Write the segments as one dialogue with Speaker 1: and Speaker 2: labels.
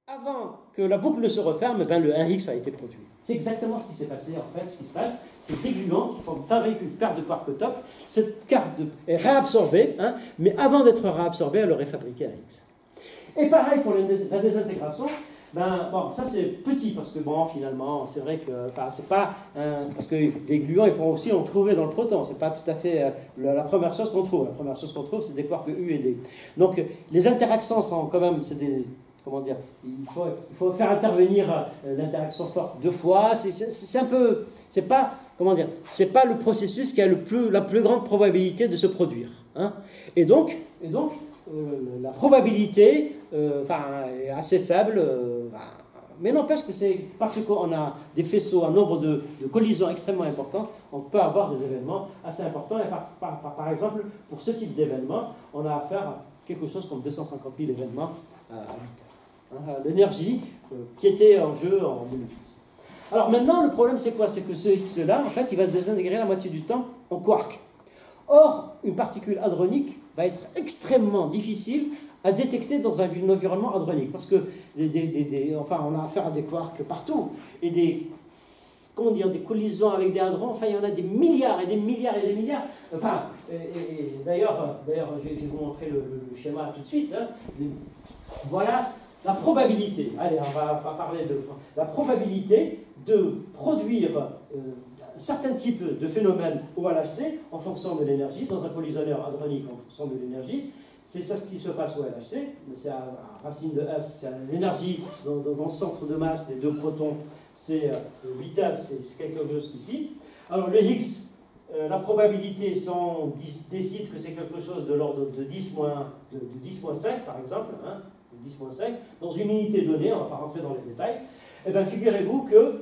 Speaker 1: avant que la boucle ne se referme, ben, le 1x a été produit. C'est exactement ce qui s'est passé en fait. Ce qui se passe, c'est des gluons qui fabriquent une paire de quarks top. Cette carte est réabsorbée, hein, mais avant d'être réabsorbée, elle aurait fabriqué un x. Et pareil pour la désintégration. Ben, bon, ça c'est petit parce que bon, finalement, c'est vrai que, enfin, c'est pas parce que des gluons, ils vont aussi en trouver dans le proton. C'est pas tout à fait la première chose qu'on trouve. La première chose qu'on trouve, c'est des quarks U et D. Donc, les interactions sont quand même, c'est des, comment dire, il faut faire intervenir l'interaction forte deux fois. C'est un peu, c'est pas, comment dire, c'est pas le processus qui a la plus grande probabilité de se produire. Hein. Et donc, la probabilité est assez faible, mais n'empêche que c'est parce qu'on a des faisceaux, un nombre de collisions extrêmement important, on peut avoir des événements assez importants. Et par exemple, pour ce type d'événement, on a affaire à quelque chose comme 250 000 événements à 8 heures. L'énergie qui était en jeu en 2012. Alors maintenant, le problème c'est quoi? C'est que ce X-là, en fait, il va se désintégrer la moitié du temps en quark. Or, une particule hadronique va être extrêmement difficile à détecter dans un environnement hadronique, parce que on a affaire à des quarks partout, et des collisions avec des hadrons, enfin, il y en a des milliards et des milliards et des milliards. Enfin, d'ailleurs, je vais vous montrer le schéma tout de suite. Hein. Voilà la probabilité. Allez, on va parler de la probabilité de produire certains types de phénomènes au LHC en fonction de l'énergie, dans un collisionneur hadronique en fonction de l'énergie. C'est ça ce qui se passe au LHC, c'est à racine de S, c'est l'énergie dans le centre de masse des deux protons, c'est 8F, c'est quelque chose ici. Alors le Higgs, la probabilité, si on décide que c'est quelque chose de l'ordre de 10-5 par exemple, hein, de 10-5, dans une unité donnée, on ne va pas rentrer dans les détails, et bien figurez-vous que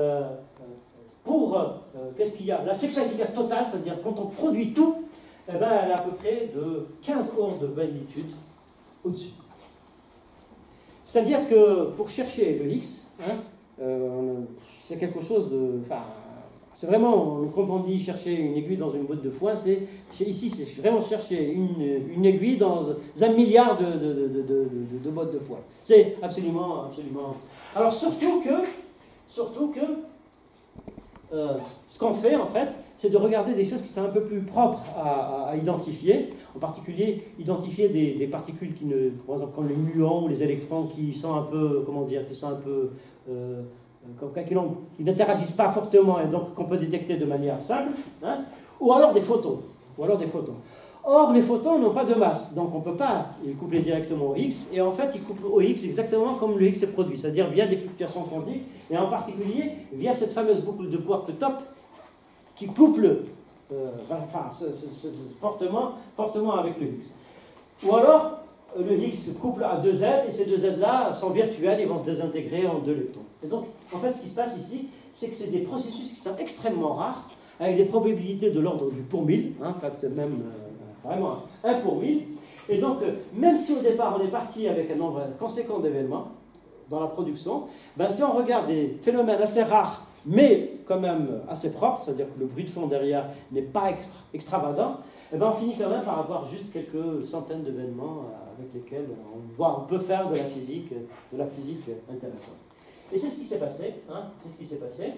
Speaker 1: qu'est-ce qu'il y a? La section efficace totale, c'est-à-dire quand on produit tout, eh ben, elle est à peu près de 15 ordres de magnitude au-dessus. C'est-à-dire que pour chercher le X, hein, c'est quelque chose de... Enfin, c'est vraiment, quand on dit chercher une aiguille dans une botte de foin, ici, c'est vraiment chercher une aiguille dans un milliard de bottes de foin. C'est absolument... Alors surtout que ce qu'on fait, en fait, c'est de regarder des choses qui sont un peu plus propres à identifier. En particulier, identifier des particules qui ne, par exemple, comme les muons ou les électrons qui sont un peu, comment dire, qui sont un peu, qui n'interagissent pas fortement et donc qu'on peut détecter de manière simple, hein, ou alors des photons. Or, les photons n'ont pas de masse, donc on ne peut pas les coupler directement au X, et en fait, ils couplent au X exactement comme le X est produit, c'est-à-dire via des fluctuations quantiques, et en particulier via cette fameuse boucle de quark top qui couple fortement avec le X. Ou alors, le X couple à deux Z, et ces deux Z-là sont virtuels, ils vont se désintégrer en deux leptons. Et donc, en fait, ce qui se passe ici, c'est que c'est des processus qui sont extrêmement rares, avec des probabilités de l'ordre du pour 1000, hein, en fait, même... vraiment 1 pour 1000. Et donc, même si au départ on est parti avec un nombre conséquent d'événements dans la production, ben, si on regarde des phénomènes assez rares, mais quand même assez propres, c'est-à-dire que le bruit de fond derrière n'est pas extravagant, et ben, on finit quand même par avoir juste quelques centaines d'événements avec lesquels on peut faire de la physique intéressante. Et c'est ce qui s'est passé. Hein, c'est ce qui s'est passé.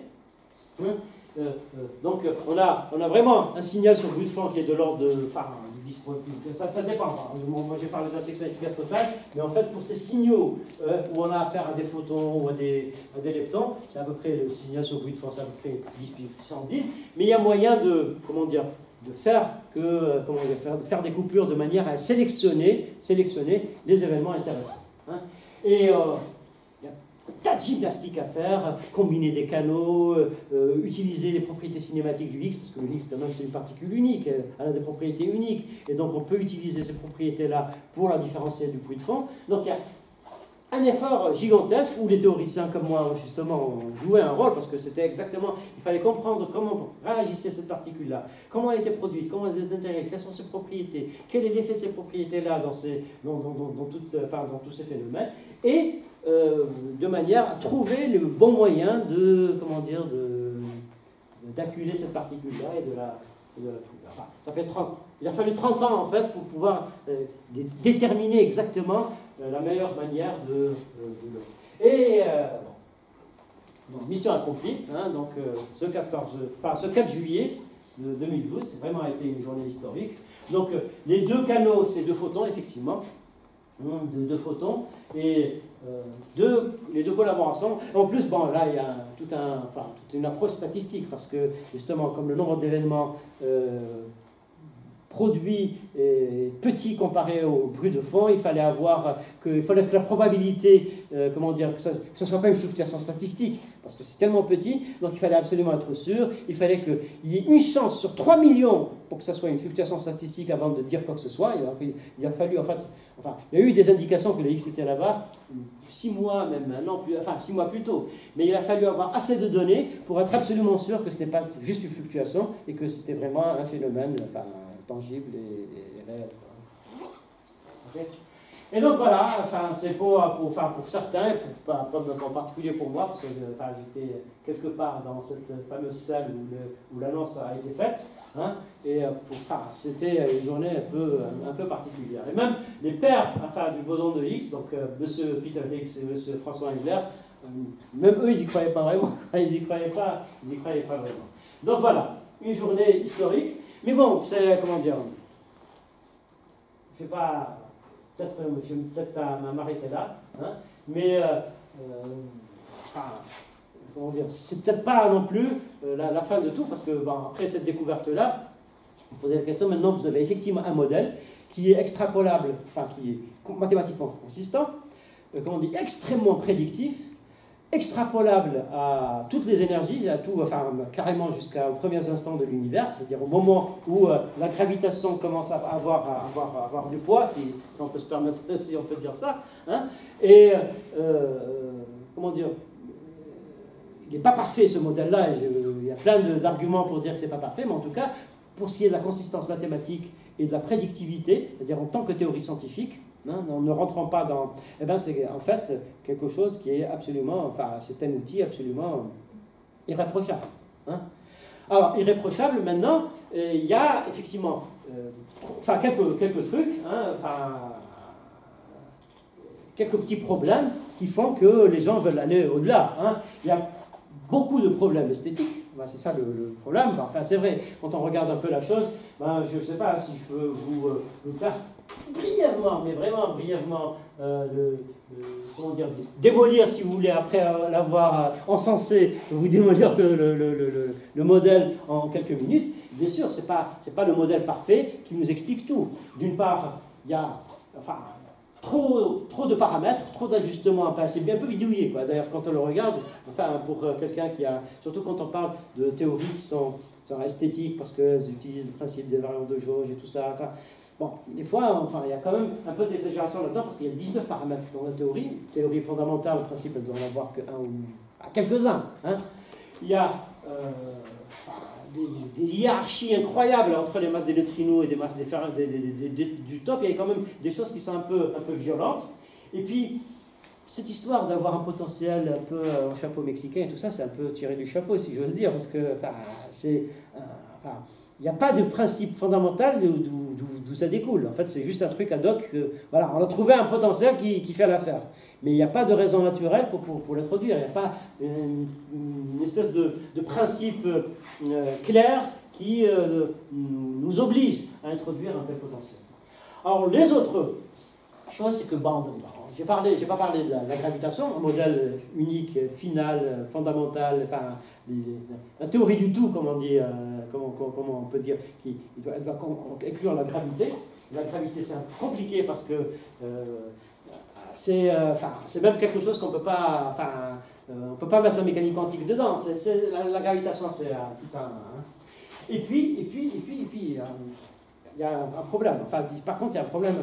Speaker 1: Donc, on a vraiment un signal sur le bruit de fond qui est de l'ordre de... Enfin, ça dépend. Moi, j'ai parlé de la section efficace totale, mais en fait, pour ces signaux où on a affaire à des photons ou à des leptons, c'est à peu près le signal sur le bruit de fond, c'est à peu près 10 puissance 10. Mais il y a moyen de, de faire des coupures de manière à sélectionner les événements intéressants. Hein. Et tas de gymnastique à faire, combiner des canaux, utiliser les propriétés cinématiques du Higgs, parce que le Higgs, quand même, c'est une particule unique, elle a des propriétés uniques, et donc on peut utiliser ces propriétés-là pour la différencier du bruit de fond. Donc il y a un effort gigantesque où les théoriciens comme moi, justement, ont joué un rôle, parce que c'était exactement, il fallait comprendre comment réagissait cette particule-là, comment elle était produite, comment elle se désintégrait, quelles sont ses propriétés, quel est l'effet de ces propriétés-là dans tous ces phénomènes, et de manière à trouver le bon moyen d'acculer cette particule-là et Enfin, il a fallu 30 ans en fait pour pouvoir déterminer exactement la meilleure manière de Et donc, mission accomplie, hein, donc ce 4 juillet de 2012, c'est vraiment été une journée historique. Donc les deux canaux, c'est 2 photons, effectivement, deux photons, et les 2 collaborations. En plus, bon, là, il y a toute une approche statistique, parce que justement, comme le nombre d'événements produit petit comparé au bruit de fond, il fallait que la probabilité, comment dire, que ce ne soit pas une fluctuation statistique, parce que c'est tellement petit, donc il fallait absolument être sûr, il fallait qu'il y ait une chance sur 3 millions pour que ça soit une fluctuation statistique avant de dire quoi que ce soit. Il a fallu, il y a eu des indications que le X était là-bas, 6 mois, même un an, 6 mois plus tôt, mais il a fallu avoir assez de données pour être absolument sûr que ce n'était pas juste une fluctuation, et que c'était vraiment un phénomène, tangible et réel. Okay. Et donc voilà, c'est pour certains, pas en particulier pour moi, parce que j'étais quelque part dans cette fameuse salle où l'annonce a été faite, hein, et c'était une journée un peu particulière. Et même les pères du boson de Higgs, donc M. Peter Higgs et M. François Engler, même eux, ils n'y croyaient pas vraiment. Ils n'y croyaient pas vraiment. Donc voilà, une journée historique. Mais bon, c'est, comment dire, je ne vais pas, peut-être m'arrêter là, hein, mais, comment dire, c'est peut-être pas non plus la fin de tout, parce que, après cette découverte-là, vous posez la question, maintenant vous avez effectivement un modèle qui est extrapolable, qui est mathématiquement consistant, comment on dit, extrêmement prédictif, extrapolable à toutes les énergies, carrément jusqu'aux premiers instants de l'univers, c'est-à-dire au moment où la gravitation commence à avoir du poids, si on peut se permettre, si on peut dire ça, hein, et comment dire, il n'est pas parfait ce modèle-là, il y a plein d'arguments pour dire que c'est pas parfait, mais en tout cas, pour ce qui est de la consistance mathématique et de la prédictivité, c'est-à-dire en tant que théorie scientifique, en ne rentrant pas dans... c'est en fait quelque chose qui est absolument... c'est un outil absolument irréprochable. Hein. Alors, irréprochable, maintenant, il y a effectivement... quelques trucs, hein, quelques petits problèmes qui font que les gens veulent aller au-delà. Hein. Il y a beaucoup de problèmes esthétiques. C'est ça le problème. C'est vrai, quand on regarde un peu la chose, je ne sais pas si je peux vous faire brièvement, mais vraiment brièvement, comment dire, démolir, si vous voulez, après l'avoir encensé, vous démolir le modèle en quelques minutes. Bien sûr, c'est pas le modèle parfait qui nous explique tout. D'une part, il y a trop de paramètres, trop d'ajustements, c'est bien un peu bidouillé, quoi. D'ailleurs, quand on le regarde, pour quelqu'un qui a, surtout quand on parle de théories qui sont esthétiques, parce qu'elles utilisent le principe des variantes de jauge et tout ça, des fois, il y a quand même un peu d'exagération là-dedans, parce qu'il y a 19 paramètres dans la théorie fondamentale, en principe, elle doit en avoir qu'un ou quelques-uns, hein. Il y a des hiérarchies incroyables entre les masses des neutrinos et des masses du top. Il y a quand même des choses qui sont un peu violentes. Et puis, cette histoire d'avoir un potentiel un peu en chapeau mexicain et tout ça, c'est un peu tiré du chapeau, si j'ose dire, parce que il n'y a pas de principe fondamental d'où ça découle. En fait, c'est juste un truc ad hoc. On a trouvé un potentiel qui fait l'affaire. Mais il n'y a pas de raison naturelle pour l'introduire. Il n'y a pas une espèce de principe clair qui nous oblige à introduire un tel potentiel. Alors, les autres choses, c'est que, je n'ai pas parlé de la gravitation, un modèle unique, final, fondamental, la théorie du tout, comme on dit, comment on peut dire, elle doit inclure la gravité. La gravité, c'est un peu compliqué parce que c'est même quelque chose qu'on ne peut pas... on peut pas mettre la mécanique quantique dedans. La gravitation, c'est tout un... Hein. Et puis, il y a un problème. Par contre, il y a un problème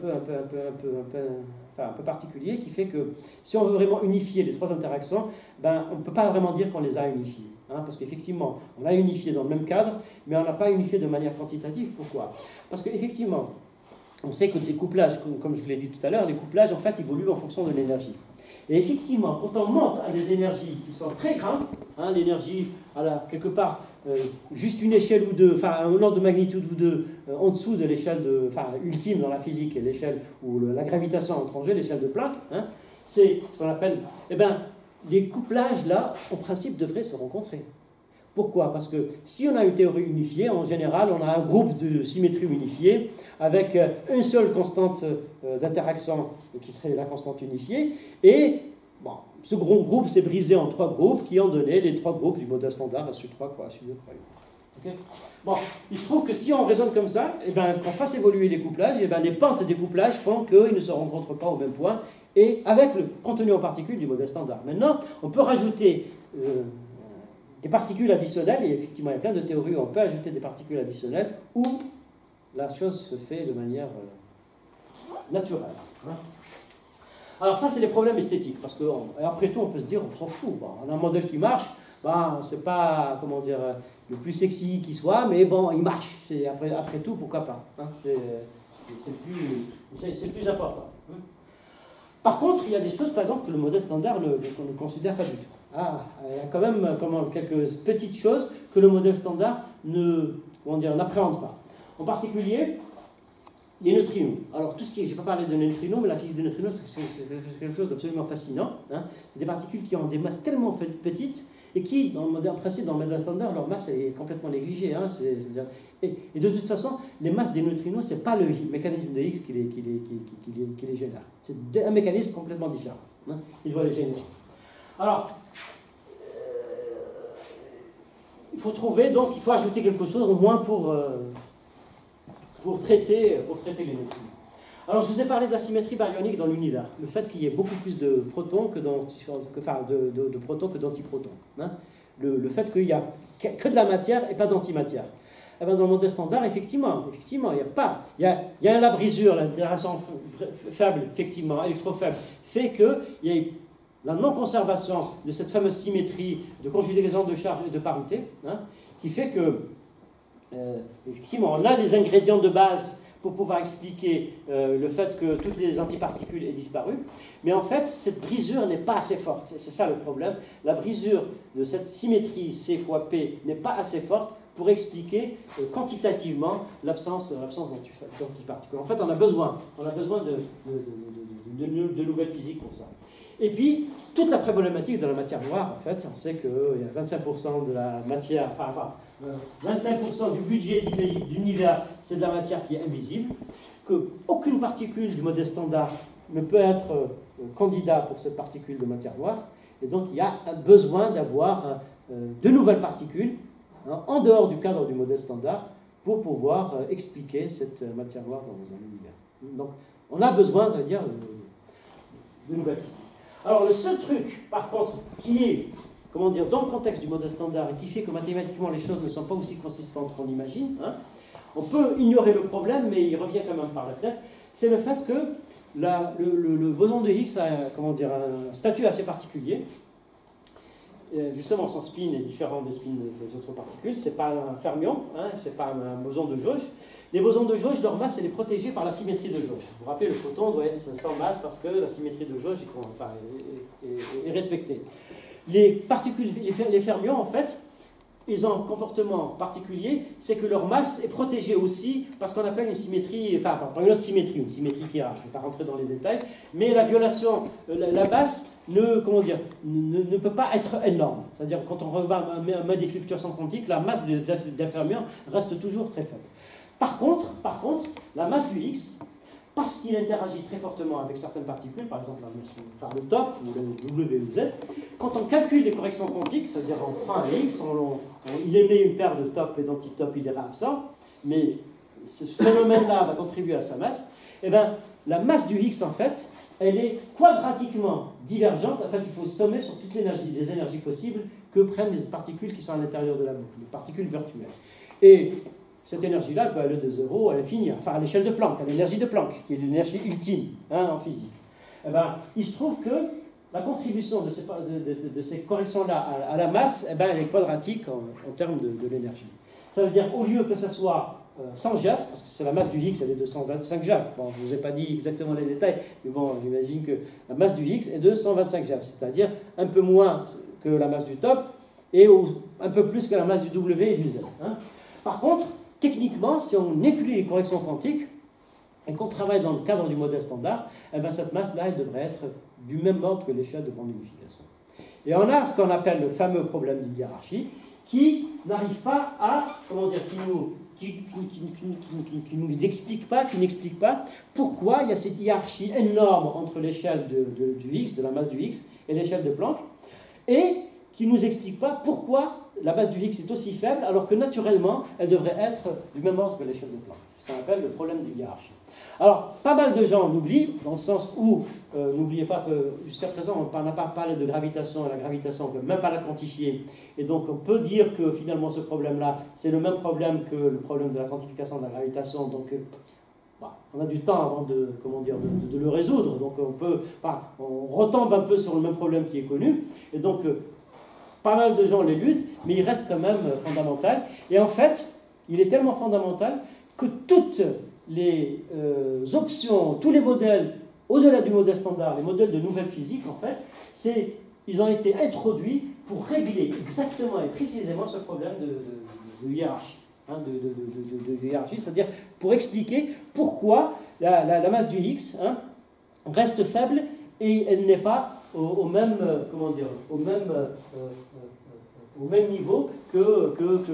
Speaker 1: un peu particulier qui fait que si on veut vraiment unifier les 3 interactions, on ne peut pas vraiment dire qu'on les a unifiées. Hein, parce qu'effectivement, on a unifié dans le même cadre, mais on n'a pas unifié de manière quantitative. Pourquoi ? Parce qu'effectivement, on sait que les couplages, comme je vous l'ai dit tout à l'heure, les couplages, en fait, évoluent en fonction de l'énergie. Et effectivement, quand on monte à des énergies qui sont très grandes, hein, l'énergie, quelque part, juste une échelle ou deux, enfin un ordre de magnitude ou deux en dessous de l'échelle ultime dans la physique et l'échelle où la gravitation entre en jeu, l'échelle de Planck, hein, c'est ce qu'on appelle, eh ben, les couplages là, en principe, devraient se rencontrer. Pourquoi? Parce que si on a une théorie unifiée, en général, on a un groupe de symétrie unifiée avec une seule constante d'interaction qui serait la constante unifiée. Et bon, ce gros groupe s'est brisé en trois groupes qui ont donné les trois groupes du modèle standard, SU3, quoi, SU2, quoi. Okay. Bon, il se trouve que si on raisonne comme ça, eh ben, qu'on fasse évoluer les couplages, eh ben, les pentes des couplages font qu'ils ne se rencontrent pas au même point, et avec le contenu en particules du modèle standard. Maintenant, on peut rajouter des particules additionnelles, et effectivement, il y a plein de théories où on peut ajouter des particules additionnelles, où la chose se fait de manière naturelle. Hein. Alors ça, c'est les problèmes esthétiques, parce qu'après tout, on peut se dire, on s'en fout. Bon, on a un modèle qui marche, bon, c'est pas, comment dire, le plus sexy qui soit, mais bon, il marche. Après tout, pourquoi pas, hein. C'est le plus important. Hein. Par contre, il y a des choses, par exemple, que le modèle standard qu'on ne considère pas du tout. Ah, il y a quand même quelques petites choses que le modèle standard n'appréhende pas. En particulier, les neutrinos. Alors, tout ce qui est, je n'ai pas parlé de neutrinos, mais la physique des neutrinos, c'est quelque chose d'absolument fascinant. Hein. C'est des particules qui ont des masses tellement petites et qui, en principe, dans le modèle standard, leur masse est complètement négligée. Hein. Et de toute façon, les masses des neutrinos, ce n'est pas le mécanisme de Higgs qui les génère. C'est un mécanisme complètement différent. Hein. Il doit les générer. Alors, il faut trouver, donc, il faut ajouter quelque chose, au moins pour traiter les neutrinos. Alors, je vous ai parlé de la symétrie baryonique dans l'univers. Le fait qu'il y ait beaucoup plus de protons que de protons que d'antiprotons. Hein. Le fait qu'il n'y a que de la matière et pas d'antimatière. Eh bien, dans le modèle standard, effectivement, il n'y a pas. Il y a la brisure, l'interaction faible, effectivement, électrofaible, fait qu'il y a la non-conservation de cette fameuse symétrie de conjugaison de charge et de parité, hein, qui fait que, effectivement, on a les ingrédients de base pour pouvoir expliquer le fait que toutes les antiparticules aient disparu. Mais en fait, cette brisure n'est pas assez forte. C'est ça le problème. La brisure de cette symétrie C fois P n'est pas assez forte pour expliquer quantitativement l'absence d'antiparticules. En fait, on a besoin de nouvelles physiques pour ça. Et puis, toute la problématique de la matière noire, en fait, on sait qu'il y a 25% de la matière, 25% du budget de l'univers, c'est de la matière qui est invisible, qu'aucune particule du modèle standard ne peut être candidat pour cette particule de matière noire, et donc il y a besoin d'avoir de nouvelles particules, hein, en dehors du cadre du modèle standard, pour pouvoir expliquer cette matière noire dans l'univers. Donc, on a besoin, de nouvelles physiques. Alors, le seul truc, par contre, qui est, dans le contexte du modèle standard et qui fait que mathématiquement les choses ne sont pas aussi consistantes qu'on imagine, hein, on peut ignorer le problème, mais il revient quand même par la tête, c'est le fait que le boson de Higgs a un statut assez particulier. Justement, son spin est différent des spins des autres particules. Ce n'est pas un fermion, hein, ce n'est pas un boson de jauge. Les bosons de jauge, leur masse, elle est protégée par la symétrie de jauge. Vous vous rappelez, le photon doit être sans masse parce que la symétrie de jauge est respectée. Les particules, les fermions, en fait, ils ont un comportement particulier, c'est que leur masse est protégée aussi par ce qu'on appelle une symétrie, par une autre symétrie, une symétrie qui a, je ne vais pas rentrer dans les détails, mais la violation, la masse ne peut pas être énorme. C'est-à-dire quand on met des fluctuations quantiques, la masse d'un fermion reste toujours très faible. Par contre, la masse du Higgs, parce qu'il interagit très fortement avec certaines particules, par exemple le top, ou le W ou Z, quand on calcule les corrections quantiques, c'est-à-dire on prend un Higgs, il émet une paire de top et d'antitop, il les réabsorbe, mais ce phénomène-là va contribuer à sa masse, et bien la masse du Higgs, en fait, elle est quadratiquement divergente. En fait, il faut sommer sur toutes les énergies possibles que prennent les particules qui sont à l'intérieur de la boucle, les particules virtuelles. Et cette énergie-là peut aller de 0 à l'infini, enfin à l'échelle de Planck, à l'énergie de Planck, qui est l'énergie ultime, hein, en physique. Eh ben, il se trouve que la contribution de ces corrections-là à la masse, eh ben, elle est quadratique en termes de l'énergie. Ça veut dire, au lieu que ça soit 100 GeV, parce que c'est la masse du Higgs, elle est de 125 GeV. Bon, je ne vous ai pas dit exactement les détails, mais bon, j'imagine que la masse du Higgs est de 125 GeV, c'est-à-dire un peu moins que la masse du top, et un peu plus que la masse du W et du Z. Hein. Par contre, techniquement, si on inclut les corrections quantiques et qu'on travaille dans le cadre du modèle standard, eh bien cette masse-là, elle devrait être du même ordre que l'échelle de grande unification. Et on a ce qu'on appelle le fameux problème de hiérarchie, qui n'arrive pas à, comment dire, qui nous explique pas, qui n'explique pas pourquoi il y a cette hiérarchie énorme entre l'échelle du X, de la masse du X, et l'échelle de Planck, et qui ne nous explique pas pourquoi la masse du X est aussi faible, alors que naturellement, elle devrait être du même ordre que l'échelle de Planck. C'est ce qu'on appelle le problème de hiérarchie. Alors, pas mal de gens l'oublient, dans le sens où, n'oubliez pas que jusqu'à présent, on n'a pas parlé de gravitation, et la gravitation, on ne peut même pas la quantifier. Et donc, on peut dire que finalement, ce problème-là, c'est le même problème que le problème de la quantification de la gravitation. Donc, on a du temps avant de, comment dire, de le résoudre. Donc, on retombe un peu sur le même problème qui est connu. Et donc, pas mal de gens l'éludent, mais il reste quand même fondamental. Et en fait, il est tellement fondamental que toutes les options, tous les modèles, au-delà du modèle standard, les modèles de nouvelle physique, en fait, ils ont été introduits pour régler exactement et précisément ce problème de hiérarchie. Hein, de hiérarchie, c'est-à-dire pour expliquer pourquoi la masse du X, hein, reste faible et elle n'est pas au même, comment dire, au même niveau que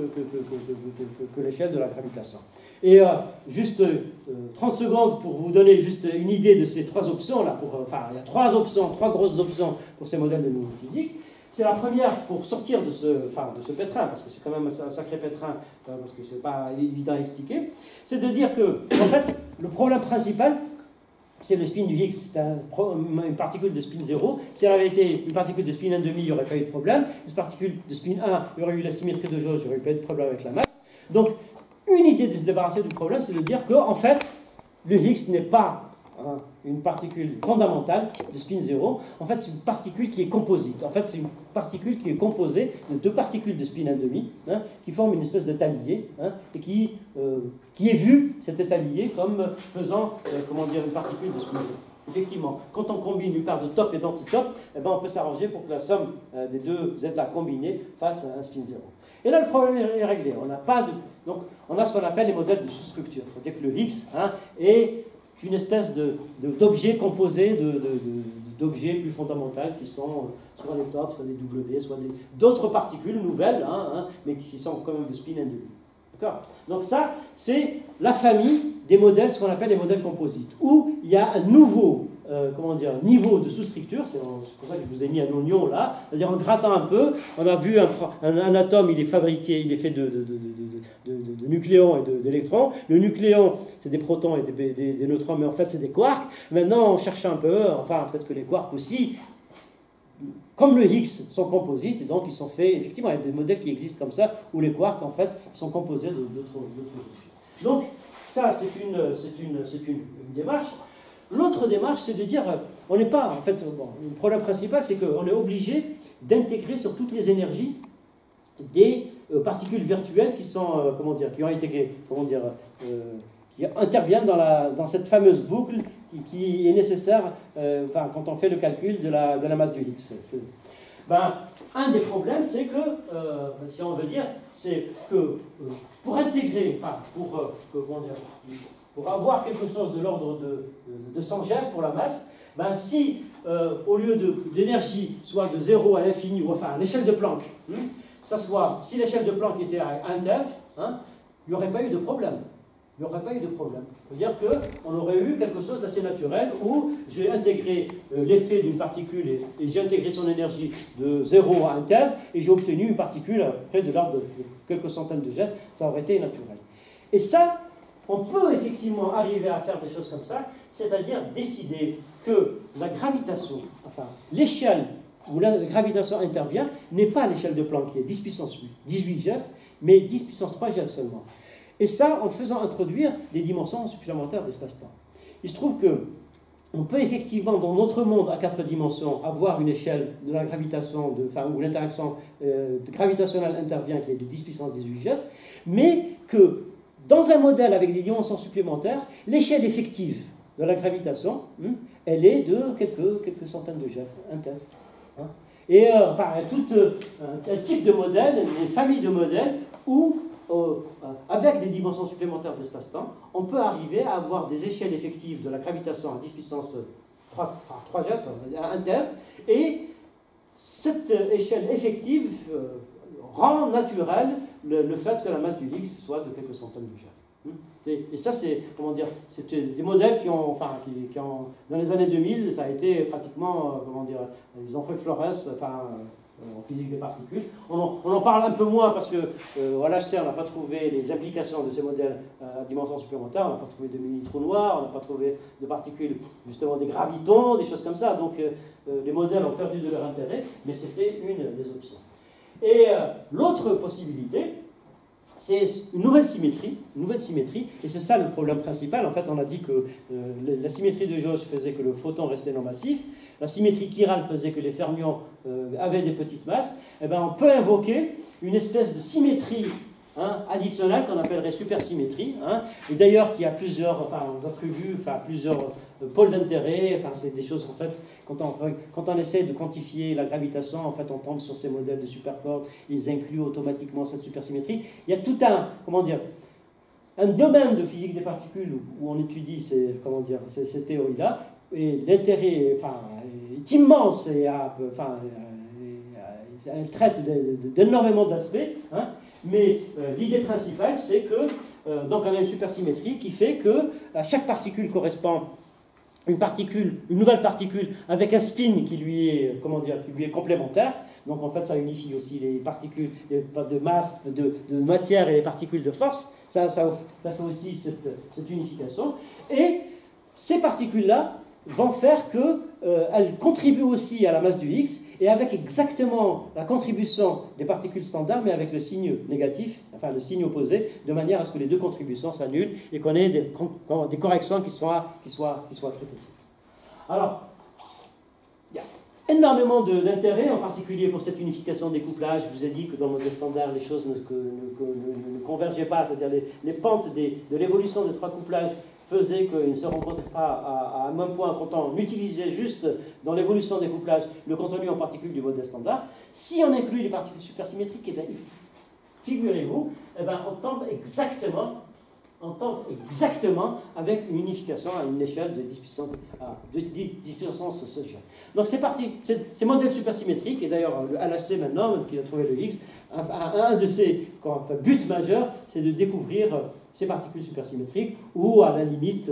Speaker 1: l'échelle de la gravitation. Et juste 30 secondes pour vous donner juste une idée de ces trois options-là. Il y a trois grosses options pour ces modèles de nouvelle physique. C'est la première pour sortir de ce pétrin, parce que c'est quand même un sacré pétrin, parce que c'est pas évident à expliquer. C'est de dire que, en fait, le problème principal, c'est le spin du Higgs. C'est une particule de spin 0. Si elle avait été une particule de spin 1,5, il n'y aurait pas eu de problème. Une particule de spin 1, il y aurait eu la symétrie de jauge, il n'y aurait pas eu de problème avec la masse. Donc, une idée de se débarrasser du problème, c'est de dire que, en fait, le Higgs n'est pas une particule fondamentale de spin 0. En fait, c'est une particule qui est composite. En fait, c'est une particule qui est composée de deux particules de spin 1,5, qui forment une espèce de tablier, et qui est vu, cet étalier, comme faisant, une particule de spin 0. Effectivement, quand on combine une paire de top et d'antitop, on peut s'arranger pour que la somme des deux états combinés fasse un spin 0. Et là, le problème est réglé. Donc, on a ce qu'on appelle les modèles de sous-structure. C'est-à-dire que le Higgs est une espèce d'objet composé d'objets plus fondamentaux qui sont soit des tops, soit des W, soit d'autres particules nouvelles, mais qui sont quand même de spin 1,5. D'accord ? Donc ça, c'est la famille des modèles, ce qu'on appelle les modèles composites, où il y a un nouveau niveau de sous-structure. C'est pour ça que je vous ai mis un oignon là, c'est-à-dire en grattant un peu, on a vu un atome, il est fabriqué, il est fait de nucléons et d'électrons. Le nucléon, c'est des protons et des neutrons, mais en fait c'est des quarks. Maintenant on cherche un peu, peut-être que les quarks aussi, comme le Higgs, sont composites, et donc ils sont faits, effectivement il y a des modèles qui existent comme ça, où les quarks en fait sont composés d'autres objets. Donc ça c'est une démarche. L'autre démarche, c'est de dire, on n'est pas, en fait, le problème principal, c'est qu'on est obligé d'intégrer sur toutes les énergies des particules virtuelles qui sont, qui ont intégré, qui interviennent dans cette fameuse boucle qui est nécessaire, quand on fait le calcul de la masse du Higgs. Un des problèmes, c'est que, si on veut dire, c'est que pour intégrer, pour avoir quelque chose de l'ordre de 100 GeV pour la masse, si au lieu de l'énergie soit de 0 à l'infini, ou à l'échelle de Planck, si l'échelle de Planck était à 1 TeV, il n'y aurait pas eu de problème. Il n'y aurait pas eu de problème. C'est-à-dire qu'on aurait eu quelque chose d'assez naturel où j'ai intégré l'effet d'une particule et j'ai intégré son énergie de 0 à 1 TeV et j'ai obtenu une particule à peu près de l'ordre de quelques centaines de GeV. Ça aurait été naturel. Et ça, on peut effectivement arriver à faire des choses comme ça, c'est-à-dire décider que la gravitation, l'échelle où la gravitation intervient, n'est pas l'échelle de Planck qui est 10 puissance 18 GeV, mais 10 puissance 3 GeV seulement. Et ça, en faisant introduire des dimensions supplémentaires d'espace-temps. Il se trouve que on peut effectivement, dans notre monde à 4 dimensions, avoir une échelle de la gravitation, où l'interaction gravitationnelle intervient qui est de 10 puissance 18 GeV, mais que dans un modèle avec des dimensions supplémentaires, l'échelle effective de la gravitation, elle est de quelques centaines de GeV, 1 TeV. Et enfin, tout un type de modèle, une famille de modèles où, avec des dimensions supplémentaires d'espace-temps, on peut arriver à avoir des échelles effectives de la gravitation à 10 puissance 3 inter, et cette échelle effective rend naturel le fait que la masse du Higgs soit de quelques centaines de G. Et ça, c'est, comment dire, c'était des modèles qui ont, dans les années 2000, ça a été pratiquement, comment dire, ils ont fait Flores, en physique des particules. On en parle un peu moins parce que, à l'HCR, on n'a pas trouvé les applications de ces modèles à dimension supplémentaire, on n'a pas trouvé de mini-trous noirs, on n'a pas trouvé de particules, justement des gravitons, des choses comme ça. Donc, les modèles ont perdu de leur intérêt, mais c'était une des options. Et l'autre possibilité, c'est une nouvelle symétrie, et c'est ça le problème principal. En fait, on a dit que la symétrie de Gauge faisait que le photon restait non massif, la symétrie chirale faisait que les fermions avaient des petites masses. Et bien, on peut invoquer une espèce de symétrie additionnelle qu'on appellerait supersymétrie, et d'ailleurs qui a plusieurs, on attribue plusieurs pôles d'intérêt. C'est des choses, en fait, quand on essaie de quantifier la gravitation, en fait, on tombe sur ces modèles de supercordes, ils incluent automatiquement cette supersymétrie. Il y a tout un domaine de physique des particules où on étudie ces théories-là, et l'intérêt est immense, et elle traite d'énormément d'aspects, mais l'idée principale, c'est que donc on a une supersymétrie qui fait que à chaque particule correspond une nouvelle particule avec un spin qui lui est complémentaire. Donc en fait, ça unifie aussi les particules de masse, de matière et les particules de force. Ça fait aussi cette unification. Et ces particules-là vont faire qu'elles contribuent aussi à la masse du Higgs, et avec exactement la contribution des particules standards, mais avec le signe négatif, le signe opposé, de manière à ce que les deux contributions s'annulent et qu'on ait des corrections qui soient très petites. Alors, il y a énormément d'intérêt, en particulier pour cette unification des couplages. Je vous ai dit que dans le modèle standard, les choses ne convergeaient pas, c'est-à-dire les pentes de l'évolution des trois couplages faisait qu'ils ne se rencontraient pas à un même point quand on utilisait juste dans l'évolution des couplages le contenu en particules du modèle standard. Si on inclut les particules supersymétriques, figurez-vous, on tombe exactement avec une unification à une échelle de 10 puissance 16 G. Donc ces modèles supersymétriques, et d'ailleurs le LHC maintenant, qui a trouvé le Higgs, un de ses buts majeurs, c'est de découvrir ces particules supersymétriques, ou à la limite,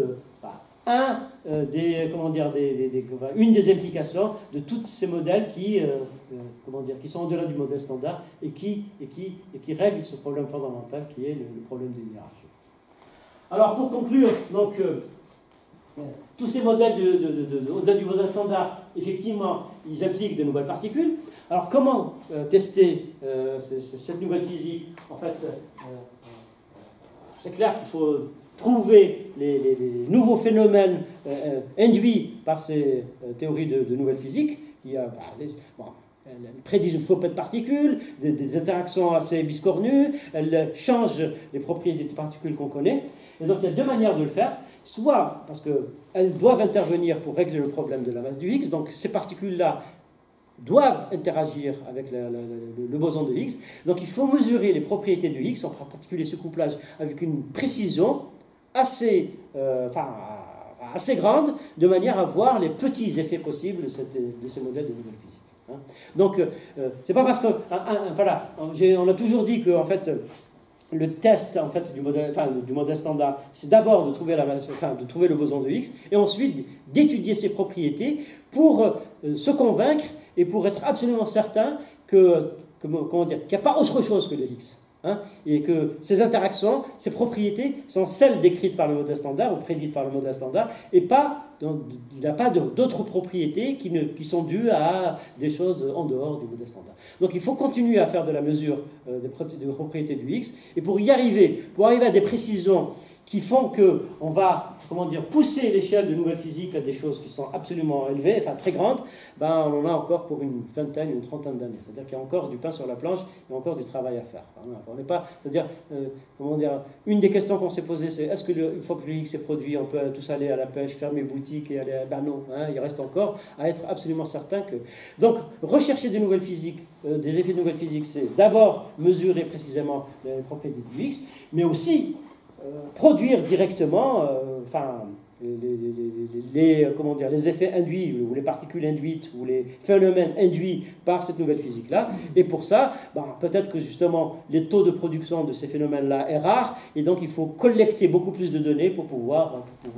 Speaker 1: une des implications de tous ces modèles qui sont au-delà du modèle standard et qui règlent ce problème fondamental qui est le problème des hiérarchies. Alors pour conclure, donc, tous ces modèles au-delà du modèle standard, effectivement, ils impliquent de nouvelles particules. Alors comment tester cette nouvelle physique? En fait, c'est clair qu'il faut trouver les nouveaux phénomènes induits par ces théories de nouvelle physique, qui elles prédisent une flopée de particules, des interactions assez biscornues, elles changent les propriétés des particules qu'on connaît. Et donc il y a deux manières de le faire. Soit parce qu'elles doivent intervenir pour régler le problème de la masse du Higgs, donc ces particules-là doivent interagir avec le boson de Higgs. Donc il faut mesurer les propriétés du Higgs, en particulier ce couplage, avec une précision assez grande, de manière à voir les petits effets possibles de ces modèles de nouvelle physique. Donc c'est pas parce que on a toujours dit que en fait le test du modèle standard, c'est d'abord de trouver le boson de Higgs, et ensuite d'étudier ses propriétés pour se convaincre et pour être absolument certain qu'il n'y a pas autre chose que le Higgs. Et que ces interactions, ces propriétés sont celles décrites par le modèle standard ou prédites par le modèle standard, et il n'y a pas d'autres propriétés qui sont dues à des choses en dehors du modèle standard. Donc il faut continuer à faire de la mesure des propriétés du Higgs, et pour arriver à des précisions qui font qu'on va, comment dire, pousser l'échelle de nouvelles physiques à des choses qui sont absolument élevées, enfin très grandes, ben, on en a encore pour une vingtaine, une trentaine d'années. C'est-à-dire qu'il y a encore du pain sur la planche, il y a encore du travail à faire. On n'est pas, c'est-à-dire, comment dire, une des questions qu'on s'est posées, c'est est-ce que une fois que le Higgs est produit, on peut tous aller à la pêche, fermer boutique et aller à... Ben non, hein, il reste encore à être absolument certain que... Donc, rechercher des nouvelles physiques, des effets de nouvelles physiques, c'est d'abord mesurer précisément les propriétés du Higgs, mais aussi produire directement, comment dire, les effets induits, ou les particules induites, ou les phénomènes induits par cette nouvelle physique-là. Et pour ça, peut-être que justement, les taux de production de ces phénomènes-là est rare, et donc il faut collecter beaucoup plus de données pour pouvoir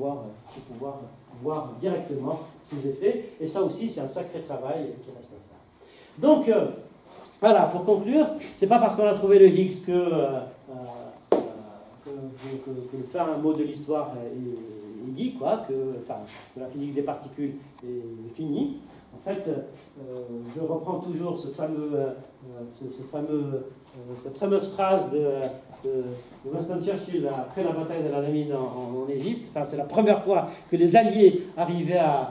Speaker 1: voir directement ces effets. Et ça aussi, c'est un sacré travail qui reste à faire. Donc, voilà, pour conclure, c'est pas parce qu'on a trouvé le Higgs que faire un mot de l'histoire est dit, quoi, que la physique des particules est finie. En fait, je reprends toujours cette fameuse phrase de Winston Churchill après la bataille de l'Alamein en Égypte. Enfin, c'est la première fois que les Alliés arrivaient à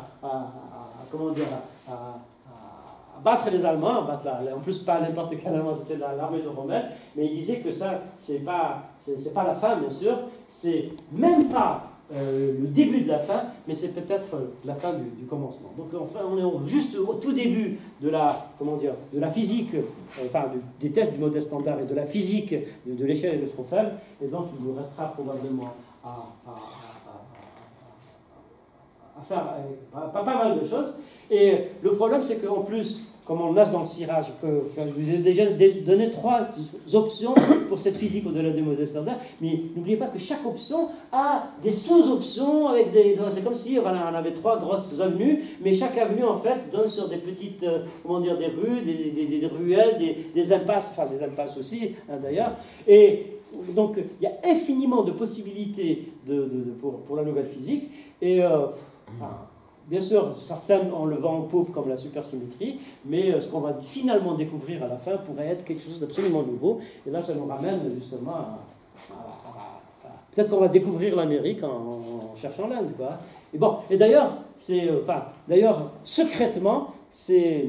Speaker 1: battre les Allemands, en plus pas n'importe quel Allemand, c'était l'armée de Rommel, mais il disait que ça, c'est pas la fin, bien sûr, c'est même pas le début de la fin, mais c'est peut-être la fin du commencement. Donc enfin, on est juste au tout début de la physique, des tests du modèle standard et de la physique de l'échelle électrofaible, et donc il nous restera probablement à faire pas mal de choses. Et le problème, c'est qu'en plus, comme on nage dans le cirage, je vous ai déjà donné 3 options pour cette physique au-delà des modèles standards, mais n'oubliez pas que chaque option a des sous-options, c'est comme si on avait 3 grosses avenues, mais chaque avenue, en fait, donne sur des petites, des rues, des ruelles, des impasses, des impasses aussi, hein, d'ailleurs, et donc il y a infiniment de possibilités pour la nouvelle physique, et bien sûr, certaines ont le vent en poupe comme la supersymétrie, mais ce qu'on va finalement découvrir à la fin pourrait être quelque chose d'absolument nouveau. Et là, ça nous ramène justement peut-être qu'on va découvrir l'Amérique en cherchant l'Inde, quoi. Et bon, et d'ailleurs, secrètement, c'est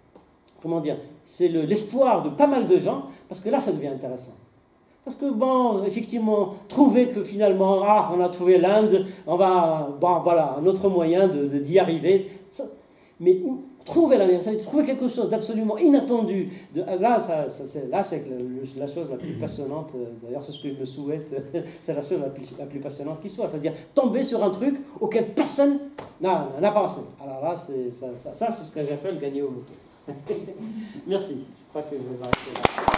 Speaker 1: l'espoir de pas mal de gens, parce que là, ça devient intéressant. Parce que, bon, effectivement, trouver que finalement, on a trouvé l'Inde, on va, voilà, un autre moyen d'y arriver. Mais trouver l'Amérique, ça veut dire trouver quelque chose d'absolument inattendu. Là, c'est la chose la plus passionnante, d'ailleurs, c'est ce que je me souhaite, c'est la chose la plus passionnante qui soit. C'est-à-dire tomber sur un truc auquel personne n'a pensé. Alors là, c'est ce que j'appelle gagner au loto. Merci. Je crois que je vais m'arrêter là.